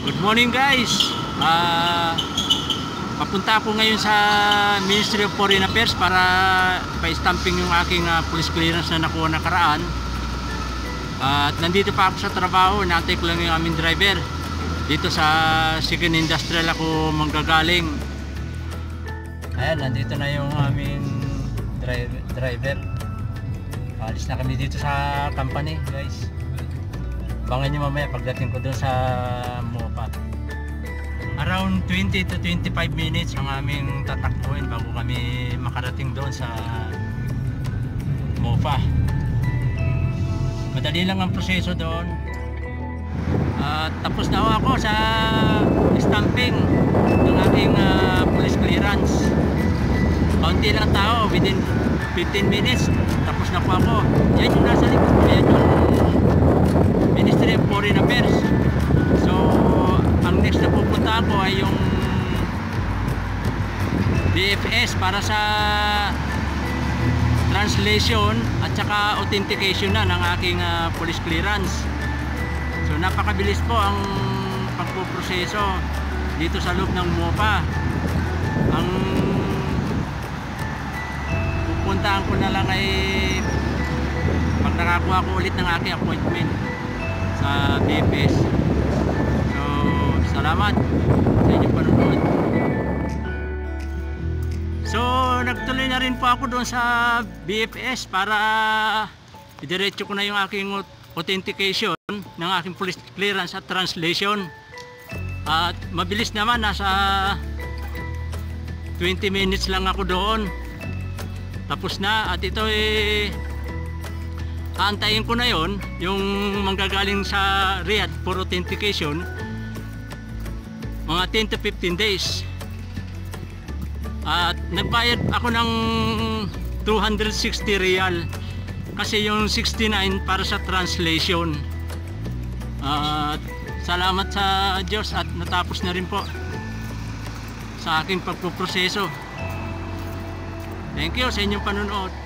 Good morning guys. Papunta ako ngayon sa Ministry of Foreign Affairs para pa-stamping yung aking police clearance na nakuha nakaraan. At nandito pa ako sa trabaho, naantay ko lang yung aming driver. Dito sa Second Industrial ako manggagaling. Ayan, nandito na yung aming driver. Alis na kami dito sa company guys. Abangan nyo mamaya pagdating ko doon sa MOPA. Around 20 to 25 minutes ang aming tatakbuhin bago kami makarating doon sa MOPA. Madali lang ang proseso doon. Tapos na ako sa stamping ng aking police clearance. Kaunti lang tao, within 15 minutes tapos na po ako. Yan yung nasa likod ko, yan yung Ministry of Foreign Affairs. So ang next na pupunta ako ay yung DFS para sa translation at saka authentication na ng aking police clearance. So napakabilis po ang pagpuproseso dito sa loob ng MOPA. Ang pupuntahan ko na lang ay pag nakakuha ko ulit ng aking appointment sa BFS. So salamat sa inyong panonood. So nagtuloy na rin po ako doon sa BFS para idiretso ko na yung aking authentication ng aking police clearance at translation. At mabilis naman, nasa 20 minutes lang ako doon. Tapos na, at ito aantayin ko na yon yung manggagaling sa Riyadh for authentication, mga 10 to 15 days. At nagbayad ako ng 260 riyal kasi yung 69 para sa translation. Salamat sa Diyos at natapos na rin po sa aking pagpuproseso. Thank you sa inyong panonood.